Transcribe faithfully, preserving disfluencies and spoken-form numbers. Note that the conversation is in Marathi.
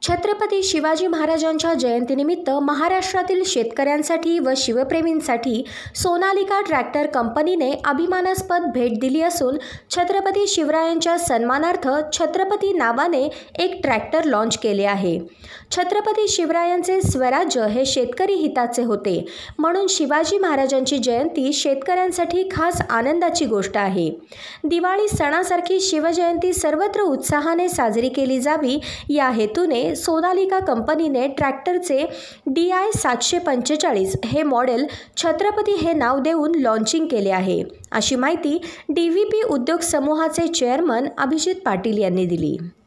छत्रपती शिवाजी महाराजांच्या जयंतीनिमित्त महाराष्ट्रातील शेतकऱ्यांसाठी व शिवप्रेमींसाठी सोनालिका ट्रॅक्टर कंपनीने अभिमानास्पद भेट दिली असून छत्रपती शिवरायांच्या सन्मानार्थ छत्रपती नावाने एक ट्रॅक्टर लॉन्च केले आहे। छत्रपती शिवरायांचे स्वराज्य हे शेतकरी हिताचे होते, म्हणून शिवाजी महाराजांची जयंती शेतकऱ्यांसाठी खास आनंदाची गोष्ट आहे। दिवाळी सणासारखी शिवजयंती सर्वत्र उत्साहाने साजरी केली जावी या हेतूने सोनालिका कंपनीने ट्रॅक्टरचे डी आय सातशे पंचेचाळीस हे मॉडेल छत्रपती हे नाव देऊन लॉन्चिंग केले आहे, अशी माहिती डी व्ही पी उद्योग समूहाचे चेअरमन अभिजित पाटील यांनी दिली।